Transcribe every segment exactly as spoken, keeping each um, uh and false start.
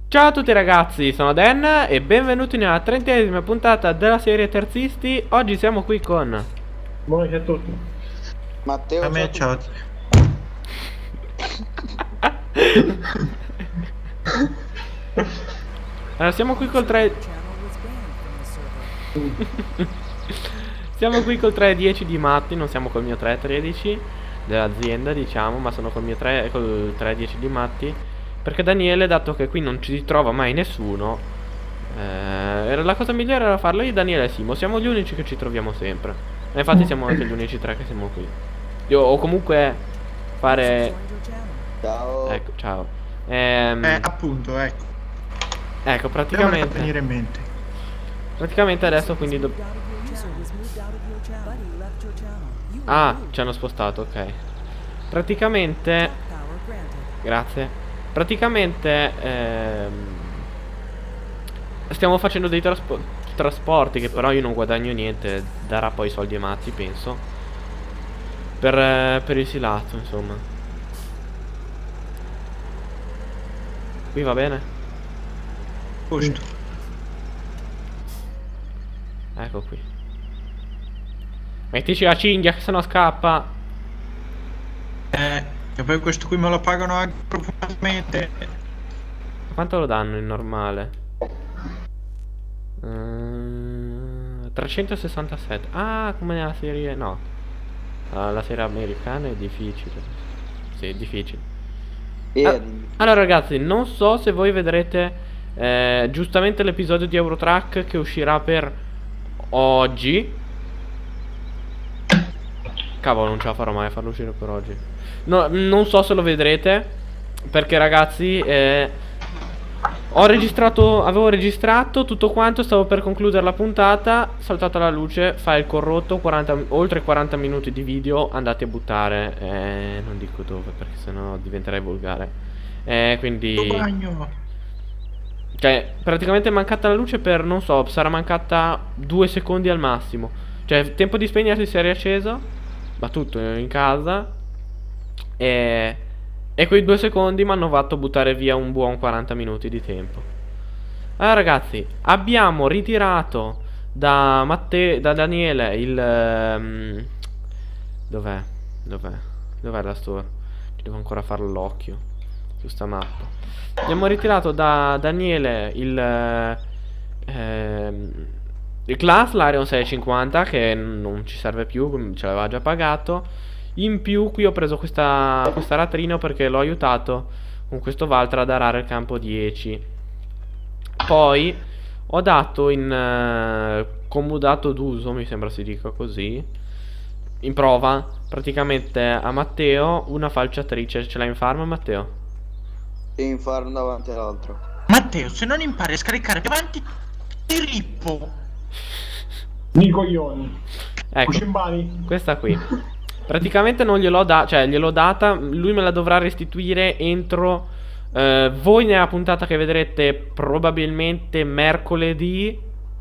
Ciao a tutti ragazzi, sono Dan e benvenuti nella trentesima puntata della serie Terzisti. Oggi siamo qui con... Buonasera a tutti. Matteo, A me ciao. Allora siamo qui col tre... Siamo qui col tre dieci di Matti, non siamo col mio tre tredici dell'azienda, diciamo, ma sono col mio tre, col tre dieci di Matti. Perché Daniele, dato che qui non ci trova mai nessuno, eh, la cosa migliore era farlo io, Daniele e Simo. Siamo gli unici che ci troviamo sempre. E infatti siamo anche gli unici tre che siamo qui. Io, o comunque fare... Ciao. Ecco, ciao. Ehm, Eh, appunto, ecco. ecco, Non mi fa praticamente... venire in mente. Praticamente adesso quindi... Do... Ah, ci hanno spostato, ok. Praticamente... Grazie. Praticamente ehm, stiamo facendo dei traspo trasporti che però io non guadagno niente. Darà poi soldi a Matti, penso. Per, eh, per il silato, insomma. Qui va bene? Giusto. Ecco qui. Mettici la cinghia che sennò scappa. Eh, che poi questo qui me lo pagano anche profondamente. Quanto lo danno in normale? Uh, trecentosessantasette. Ah, come nella serie... No, uh, la serie americana è difficile. Sì, è difficile. Ah, allora ragazzi, non so se voi vedrete eh, giustamente l'episodio di Eurotrack che uscirà per oggi. Cavolo, non ce la farò mai a farlo uscire per oggi. No, non so se lo vedrete, perché ragazzi eh, ho registrato, avevo registrato tutto quanto, stavo per concludere la puntata, saltata la luce, file corrotto, quaranta, oltre quaranta minuti di video andati a buttare. eh, Non dico dove, perché sennò diventerei volgare. eh, Quindi cioè, praticamente è mancata la luce per, non so, sarà mancata due secondi al massimo. Cioè, tempo di spegnersi, si è riacceso, ma tutto in casa. E, e quei due secondi mi hanno fatto buttare via un buon quaranta minuti di tempo. Allora ragazzi, abbiamo ritirato da Matteo, da Daniele il... Um, dov'è? Dov'è? Dov'è la store? Ci devo ancora fare l'occhio su sta mappa. Abbiamo ritirato da Daniele il... Ehm, il class, l'Arion seicentocinquanta, che non ci serve più, ce l'aveva già pagato. In più qui ho preso questa, questa ratrina perché l'ho aiutato con questo Valtra ad arare il campo dieci. Poi ho dato in uh, comodato d'uso, mi sembra si dica così, in prova praticamente a Matteo una falciatrice. Ce l'hai in farm, Matteo? Sì, in farm davanti all'altro. Matteo, se non impari a scaricare più avanti, ti rippo. Di coglioni. Ecco, Cucimbani. questa qui. Praticamente non gliel'ho data, cioè gliel'ho data, lui me la dovrà restituire entro eh, voi nella puntata che vedrete probabilmente mercoledì.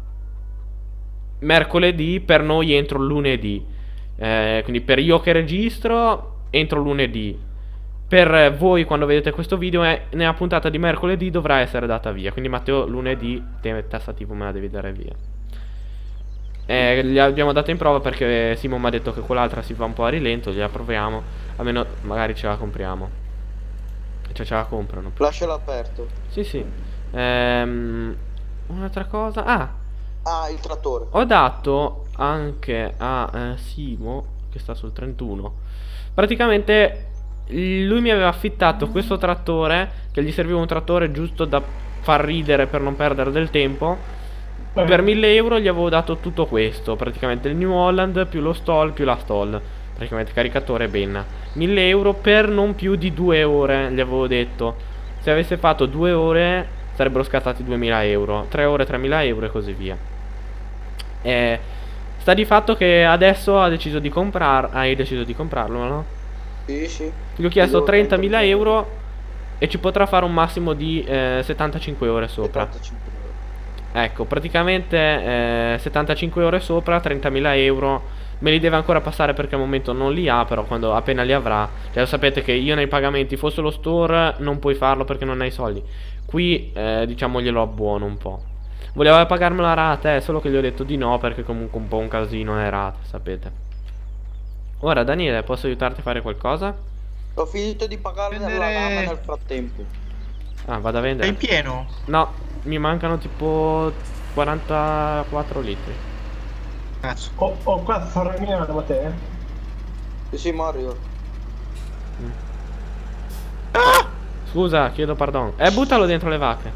Mercoledì, per noi entro lunedì. eh, Quindi per io che registro entro lunedì. Per voi quando vedete questo video è, nella puntata di mercoledì dovrà essere data via. Quindi Matteo lunedì te tassativo me la devi dare via. Eh, gli abbiamo dato in prova perché Simon mi ha detto che quell'altra si fa un po' a rilento. Gliela proviamo, almeno magari ce la compriamo. Cioè ce la comprano. Lascialo aperto. Sì sì. ehm, Un'altra cosa. Ah, Ah, il trattore. ho dato anche a eh, Simo, che sta sul trentuno. Praticamente lui mi aveva affittato questo trattore, che gli serviva un trattore giusto da far ridere per non perdere del tempo. Per mille euro gli avevo dato tutto questo, praticamente il New Holland più lo stall più la stall, praticamente caricatore e benna. Mille euro per non più di due ore, gli avevo detto. Se avesse fatto due ore sarebbero scattati duemila euro, tre ore tremila euro e così via. E sta di fatto che adesso ha deciso di comprar, hai deciso di comprarlo, no? Sì, sì. Gli ho chiesto trentamila euro e ci potrà fare un massimo di eh, settantacinque ore sopra. settantacinque euro. Ecco, praticamente eh, settantacinque ore sopra, trentamila euro. Me li deve ancora passare perché al momento non li ha, però quando appena li avrà. Cioè, lo sapete che io nei pagamenti, fosse lo store, non puoi farlo perché non hai soldi. Qui, eh, diciamo, glielo abbuono un po'. Voleva pagarmi la rata, eh, solo che gli ho detto di no perché comunque un po' un casino è rata, sapete. Ora, Daniele, posso aiutarti a fare qualcosa? Ho finito di pagare Vendere- la lama nel frattempo. Ah, vado a È vendere. in pieno? No, mi mancano tipo quarantaquattro litri. Cazzo. Ho, ho qua Farmiano, ma te? Sì, sì, Mario. Scusa, chiedo perdono. Eh, buttalo dentro le vacche.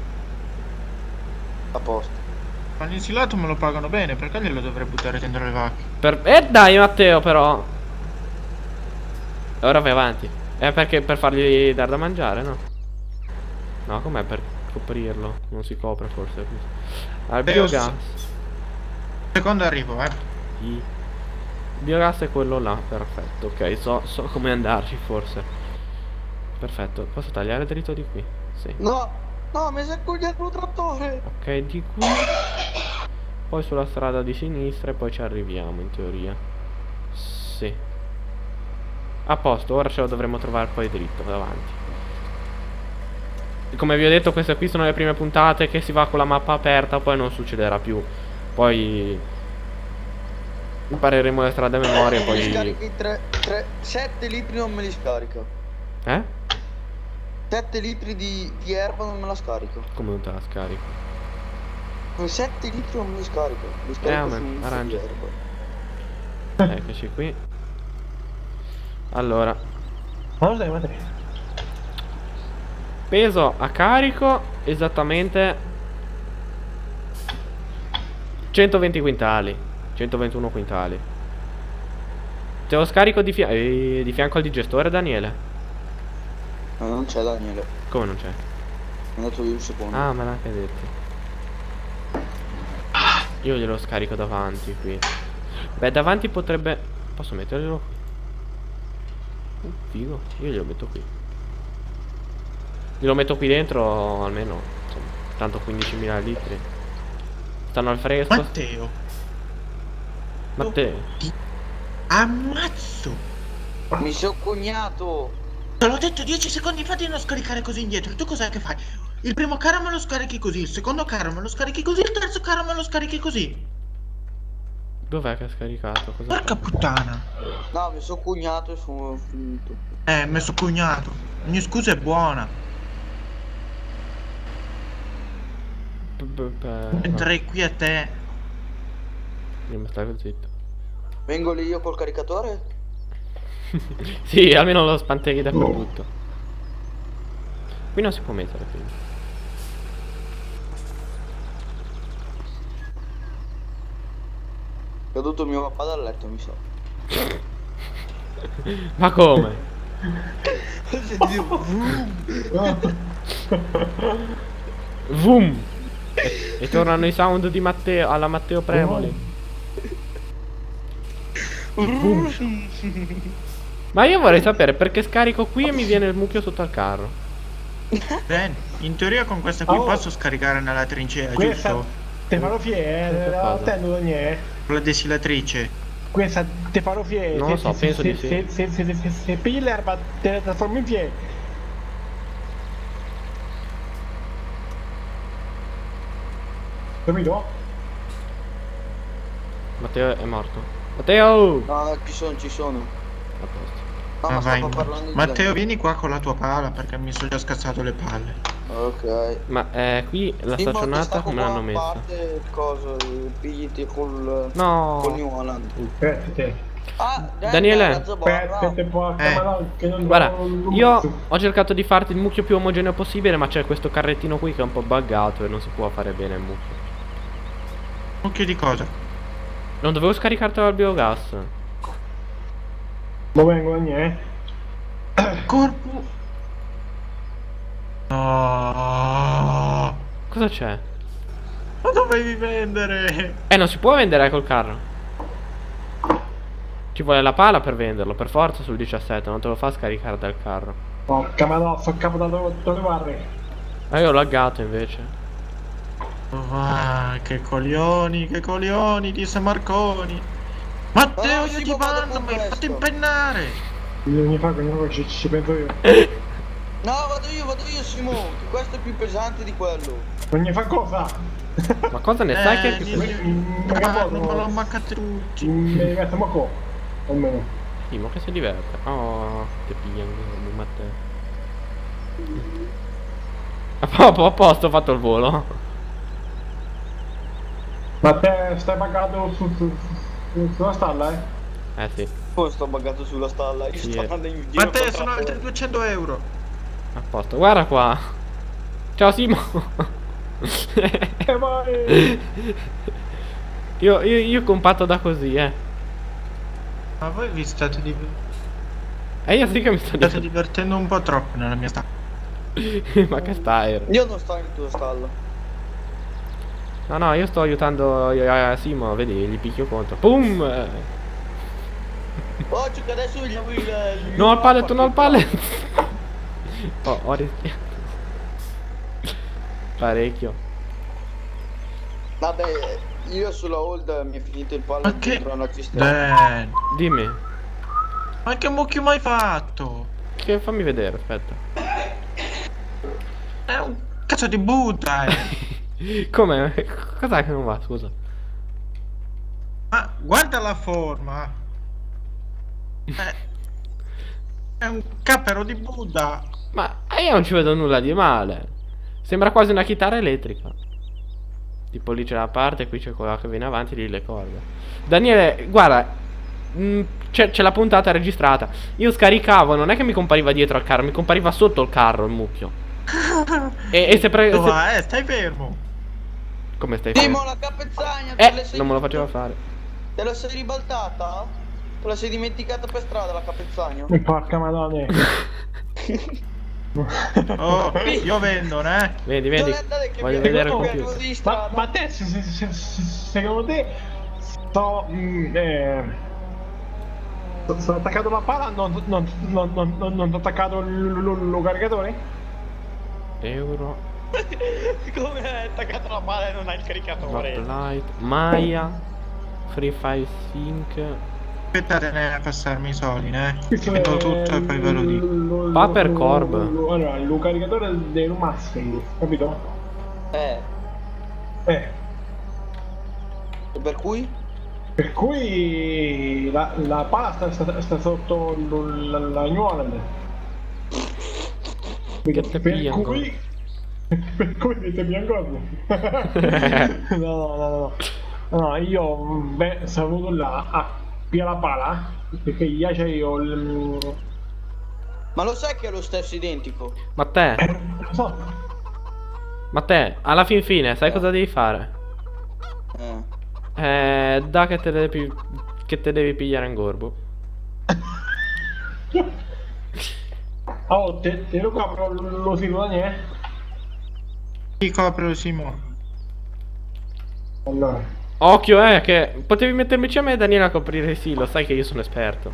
A posto. Ma l'insilato me lo pagano bene, perché glielo dovrei buttare dentro le vacche? Per... Eh dai Matteo però. Ora vai avanti. È perché per fargli dar da mangiare, no? No, com'è per coprirlo? Non si copre forse. Al Beh, biogas. Secondo arrivo, eh. Sì. Il biogas è quello là, perfetto. Ok, so, so come andarci forse. Perfetto. Posso tagliare dritto di qui? Sì. No, no, mi si è cogliato il trattore. Ok, di qui. Poi sulla strada di sinistra e poi ci arriviamo in teoria. Sì. A posto, ora ce lo dovremo trovare poi dritto davanti. Come vi ho detto, queste qui sono le prime puntate che si va con la mappa aperta, poi non succederà più. Poi impareremo le strade a memoria e Mi poi... scarichi tre, tre, sette litri non me li scarica. Eh? sette litri di, di erba non me la scarico. Come non te la scarico? sette litri non me li scarico. Mi Eh, scarico vabbè, su un arrangia. di erba. Eccoci qui. Allora, Ma lo sai, ma te? peso a carico esattamente centoventi quintali, centoventuno quintali. Te lo scarico di, fia eh, di fianco al digestore, Daniele? No, non c'è Daniele. Come non c'è? È andato io un secondo. Ah, me l'ha anche detto. Io glielo scarico davanti qui. Beh, davanti potrebbe... Posso metterglielo qui? Uh, figo. Io glielo metto qui. Glielo metto qui dentro almeno, insomma, tanto quindicimila litri. Stanno al fresco. Matteo. Matteo. Ti ammazzo. Mi sono cognato. Te l'ho detto dieci secondi fa di non scaricare così indietro. Tu cos'è che fai? Il primo carro me lo scarichi così, il secondo carro me lo scarichi così, il terzo carro me lo scarichi così. Dov'è che ha scaricato? Cosa Porca fa? puttana. No, mi sono cognato e sono finito. Eh, messo cognato. Ogni scusa è buona. B- b- b- Entrei qui a te. Io mi stai zitto. Vengo lì io col caricatore? Sì, almeno lo spanteghi dappertutto. Qui non si può mettere, quindi. È caduto mio papà dal letto, mi sa. Ma come? Vum! E, e tornano i sound di Matteo, alla Matteo Prevoli. Ma io vorrei sapere perché scarico qui e mi viene il mucchio sotto al carro. Ben, in teoria con questa qui Oh. posso scaricare nella trincea, Questa giusto? te farò fiere, Cosa? attendo Daniele. Con la desilatrice. Questa te farò fiere. Non lo so, penso se, di sì. se, se, se, se, se, se pigli l'erba te la trasformi in fiere. Capito? Matteo è morto. Matteo! No, ci sono, ci sono. A posto. No, Ah, ma vai. stavo parlando di Matteo, Daniele. vieni qua con la tua pala perché mi sono già scazzato le palle. Ok. Ma eh, qui la Sì, ma staccionata stacco come qua l'hanno a messa? parte cosa, pigliti col... No! Con New Holland. Aspetta, te. Ah, dai, Daniele. dai, mezza barra. Aspetta, te può Eh. camarà che non Guarda, non- non- io ho cercato di farti il mucchio più omogeneo possibile, ma c'è questo carrettino qui che è un po' buggato e non si può fare bene il mucchio. Occhio di cosa? Non dovevo scaricartelo al biogas. Mo vengo Daniele. Corpo. No. Cosa c'è? Ma dovevi vendere? Eh, non si può vendere col carro. Ci vuole la pala per venderlo, per forza sul diciassette, non te lo fa scaricare dal carro. Porca madonna, sto capo da dove dove guardi. Ma io ho laggato invece. Ah, che coglioni, che coglioni, disse Marconi. Matteo, Ah, io si ti può fare mando, mi hai questo. fatto impennare. Bisogna fare, bisogna fare, ci, ci penso io. No, vado io, vado io, Simo, che questo è più pesante di quello. Bisogna fare cosa? Ma cosa ne sai che... Eh, che... niente. Mm, Ah, capo, non me no. l'ho ammaccate tutti. Mi diverto ma qua. Almeno. Timo che si diverte. Oh, che pigliano Matteo. A po- a posto, ho fatto il volo. Ma te stai pagato su, su, su, sulla stalla, eh? Eh sì, Poi sto buggato sulla stalla, io Sì, sto eh. andando in giro. Matteo, con sono trattore. altri duecento euro. a posto. Guarda qua. Ciao Simo. E vai! Io, io, io compatto da così, eh. Ma voi vi state, div- E io sì che mi sto state divertendo. divertendo un po' troppo nella mia sta. Ma che stai? Io non sto in tua stalla. No, no, io sto aiutando eh, Simo, vedi, gli picchio contro. Pum! Oggi che adesso vogliamo il... il- No al pallet, no al pallet. Oh, ho rischiato. Parecchio. Vabbè, io sulla hold mi è finito il pallet Ma che... dentro una cisterna. Dan, Dimmi. ma che mucchio mai fatto? Che fammi vedere, aspetta. È un cazzo di Buddha, eh. Come? Cos'è che non va, scusa? Ma guarda la forma. È, è un capero di Buddha. Ma io non ci vedo nulla di male. Sembra quasi una chitarra elettrica. Tipo lì c'è la parte, qui c'è quella che viene avanti, lì le corde. Daniele, guarda, mh, c'è c'è la puntata registrata. Io scaricavo, non è che mi compariva dietro al carro, mi compariva sotto il carro il mucchio. E, e se pre... se- Dov'è? Eh, stai fermo. Come stai Simo, facendo? la capezzagna, te la Eh, sei... non me lo faceva fare. Te la sei ribaltata? Te la sei dimenticata per strada la capezzagna? Porca madonna. Oh, io vendo, eh. Vedi, vedi. Guardate che Voglio mi vedere il arrivo computer. di Ma, strada. ma te, se- se- se- se- secondo te, sto, mm, eh, sto, sto attaccato la pala, non, non, non, non, non, non ho attaccato il l- l- lo caricatore? Euro, Come hai attaccato la pala e non hai il caricatore? Light, Maya, Free Fire Sync. Aspettate a passarmi i soldi, eh. Questo Metto è tutto e poi ve lo dico. l- l- Paper l- Corb. l- Allora, il caricatore del Mustang, capito? Eh, Eh, e per cui? per cui la, la pala sta, sta, sta sotto l- la, la Newland. Che te Per pigliano. cui... Per cui mi stai bianco? No, no, no, no. No, io, beh, sono venuto là a pigliare la pala, perché già c'è io il... Ma lo sai che è lo stesso identico? Ma te, Eh, lo so. ma te, alla fin fine, sai cosa devi fare? Eh. Eh, da che te devi, che te devi pigliare in gorbo. Oh, te, te lo copro lo, lo silone, eh? Chi copre Simo? Allora. Occhio, eh, che potevi mettermici a me e Daniele a coprire sì, lo sai che io sono esperto.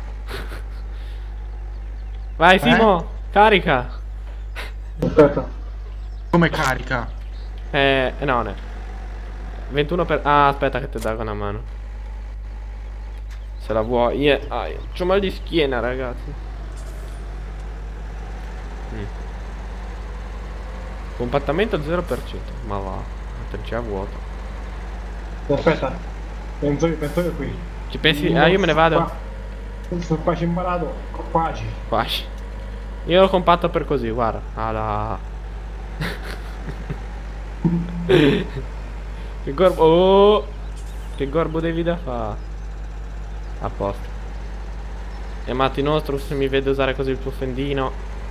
Vai Simo, carica. Aspetta. Come carica? Eh, eh, no, ne. ventuno per... Ah, aspetta che ti dà una mano. Se la vuoi. Yeah. Ah, c'ho mal di schiena, ragazzi. Mm. Compattamento zero per cento. Ma va, la trincea vuota. Aspetta. Penso io, penso io qui. Ci pensi? Ah, io me ne vado. Qua. Sono quasi imparato. Quasi. Quasi. Io lo compatto per così, guarda. Alla... Che gorbo. Oh! Che gorbo devi da fa. A posto. E Matti nostro, se mi vede usare così il tuo fendino.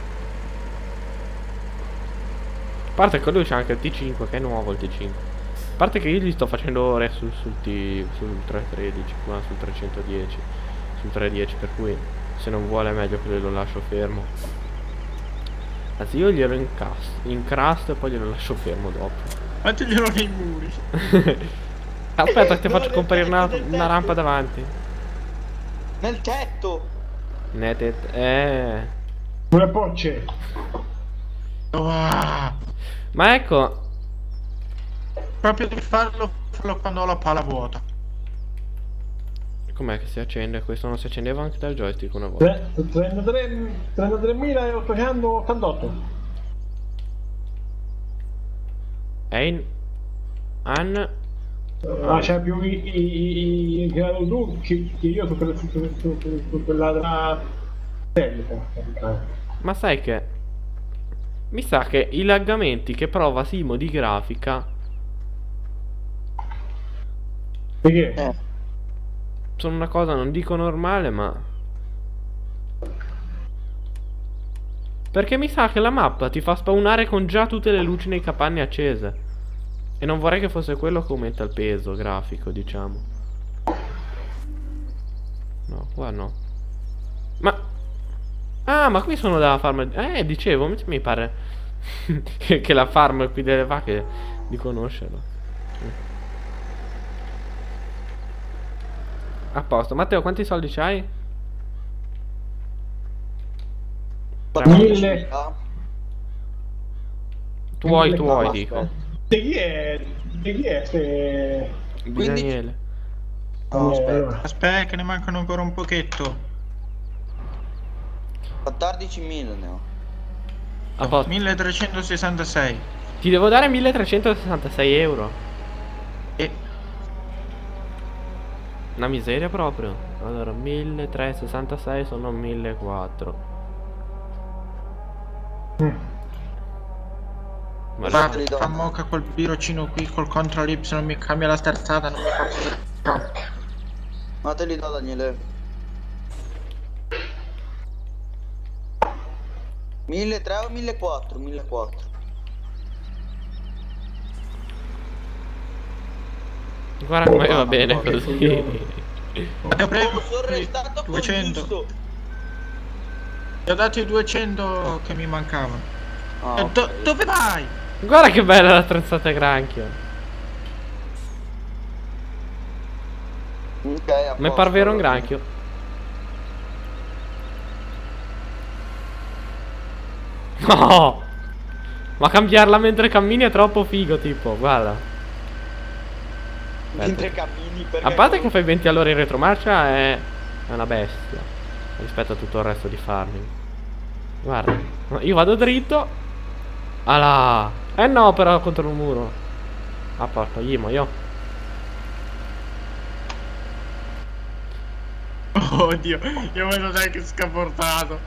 A parte che lui c'ha anche il T cinque, che è nuovo il T cinque. A parte che io gli sto facendo ore sul, sul T. sul trecentotredici, qua sul trecentodieci. Sul trecentodieci, per cui se non vuole è meglio che lo lascio fermo. Anzi io glielo incasto, incrasto e poi glielo lascio fermo dopo. Mettiglielo nei muri. Aspetta, ti No, faccio nel comparire una, tetto, nel una tetto. rampa davanti. Nel tetto! Netet, eh. Sulle bocce. Ah, Ma ecco, proprio di farlo, farlo quando ho la palla vuota. Com'è che si accende? Questo non si accendeva anche dal joystick una volta. trentatremilaottocentoottantotto. Ein... An... Ma c'è più i, i, i, creato tu che, che io su, quella- su, su, su, su, su quell'altra tecnica. Ma sai che... Mi sa che i laggamenti che prova Simo di grafica Perché? Eh. sono una cosa, non dico normale, ma... Perché mi sa che la mappa ti fa spawnare con già tutte le luci nei capanni accese. E non vorrei che fosse quello che aumenta il peso grafico, diciamo. No, qua no. Ma... Ah, ma qui sono dalla farm... Eh, dicevo, mi- mi pare che che la farm qui delle vacche di conoscerlo. A posto. Matteo, quanti soldi c'hai? Mille. Tuoi, Mille tuoi, basta. dico. Di chi è? Di chi è se... Di Quindi- Daniele. No, Eh, aspetta. allora. Aspetta che ne mancano ancora un pochetto. quattordicimila ne ho. A posto. milletrecentosessantasei. Ti devo dare milletrecentosessantasei euro. E Una miseria proprio. Allora, milletrecentosessantasei sono millequattrocento. Mm. Ma ma te li do. fa mocca col birocino qui col control Y non mi cambia la sterzata, non mi fa vedere. Ma te li do, Daniele. milletrecento o millequattrocento? millequattrocento. guarda come Oh, va ma bene no, così. Io prego, Oh, sono restato con duecento. giusto. Ti ho dato i duecento che mi mancavano. Ah, E do- ok. dove vai? Guarda che bella l'attrezzata granchio. Ok, a Mi posto, par vero un allora. granchio. No! Ma cambiarla mentre cammini è troppo figo, tipo, guarda. Mentre cammini, perché A parte che fai venti all'ora in retromarcia è... è una bestia rispetto a tutto il resto di farming. Guarda, io vado dritto. Alà. Eh no, però contro il muro. A posto, gli io. Oddio, io vedo dai che scaportato.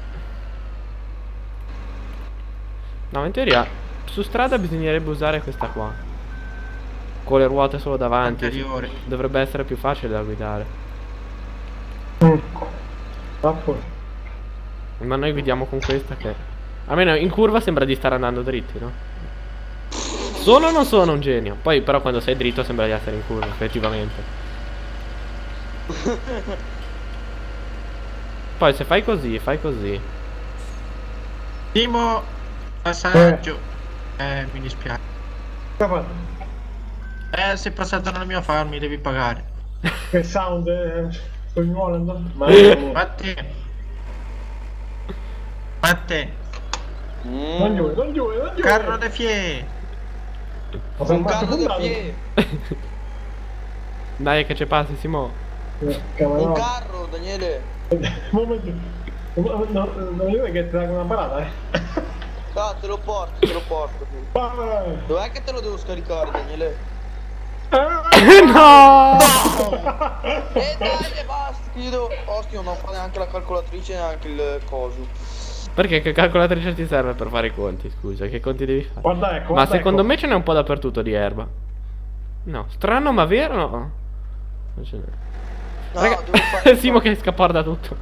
No, in teoria su strada bisognerebbe usare questa qua, con le ruote solo davanti. Anteriore. Dovrebbe essere più facile da guidare. Mm. Ah, poi. Ma noi guidiamo con questa che... almeno in curva sembra di stare andando dritti, no? Sono o non sono un genio? Poi però quando sei dritto sembra di essere in curva, effettivamente. Poi se fai così, fai così. Primo passaggio. Eh, mi dispiace. Che ha fatto? Eh, sei passato nella mia farm, mi devi pagare. Che sound è spagnolo? Ma Matte. Matte. Mm. non giù, non giù, non giù. Carro de fie. Ma sono Un rimasto carro di fondato. piede. Dai che ci passi, Simo. Eh, Un cavolo. carro, Daniele. Momento. No, no, non mi vuoi che ti trago una parata, eh? No, te lo porto, te lo porto. Vai. Dov'è che te lo devo scaricare, Daniele? No! E dai, basta, che io devo... Ostia, non fa neanche la calcolatrice, neanche il coso. Perché che calcolatrice ti serve per fare i conti, scusa? Che conti devi fare? Guarda, ecco. Ma guarda, secondo ecco. me ce n'è un po' dappertutto di erba. No, strano ma vero no? Non ce n'è. No, Raga, devo fare... Simo che scappa da tutto.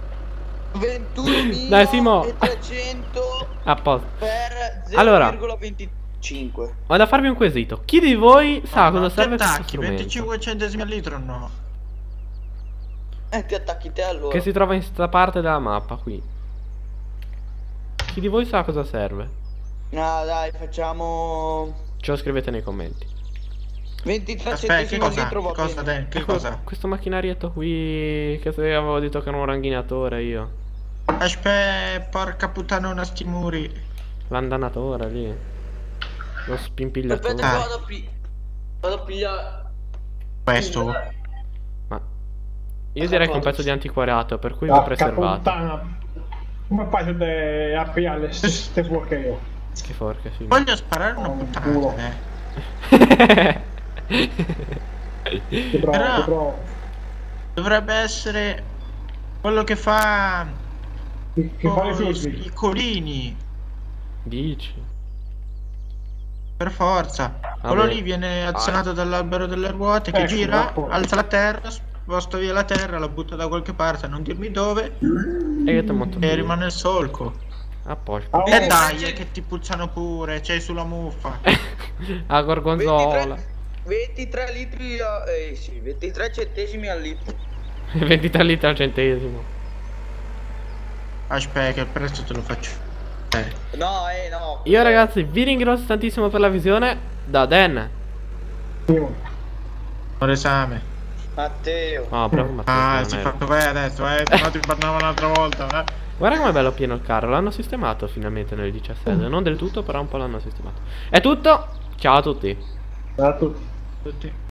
Dai, Simo. ventunomila A posto. per Allora. zero virgola venticinque. Ho da farvi un quesito. Chi di voi sa cosa serve questo attacchi, strumento? venticinque centesimi al litro no. Eh, ti attacchi te allora. Che si trova in sta parte della mappa qui. Chi di voi sa cosa serve? No, dai, facciamo... Ce lo scrivete nei commenti. ventitré Aspetta, che centesimi al cosa? litro va Che cosa, bene. De- che Ecco, cosa? questo macchinarietto qui. Che se avevo detto che era un ranghinatore io. Aspetta, porca puttana, una stimuri. L'andanatore lì. Lo spimpigliatore. Aspetta che vado a aprire. Vado a pigliare... Questo. Ma io direi che è un pezzo di antiquariato, per cui va Porca preservato. puttana. Come faccio te a pigliare le stesse forche io? Che forca, sì. Voglio sparare una Oh, puttana, culo. eh. Ti provo, Però- ti provo. Dovrebbe essere quello che fa Che, che fa le oh, i, fiusli. i colini, Dici? per forza. Quello Vabbè. lì viene azionato dall'albero delle ruote che Ecco, gira, appunto. alza la terra, sposta via la terra, la butta da qualche parte, non dirmi dove, E che ti ho montato e io? rimane il solco. A posto. Ah, E oh, dai, eh, che ti puzzano pure, c'hai sulla muffa. A gorgonzola. ventitré litri a... Eh sì, ventitré centesimi al litro. ventitré litri al centesimo. Aspetta che il prezzo te lo faccio. Eh. No, eh no. Io ragazzi vi ringrazio tantissimo per la visione. Da Dan. Simo. Ho l'esame. Matteo. Ah, bravo Matteo. Ah, non si è ero. fatto bene adesso, eh, se no ti parlavo un'altra volta, eh. Guarda com'è bello pieno il carro. L'hanno sistemato finalmente nel diciassette. Non del tutto, però un po' l'hanno sistemato. È tutto. Ciao a tutti. Ciao a tutti. Tutti.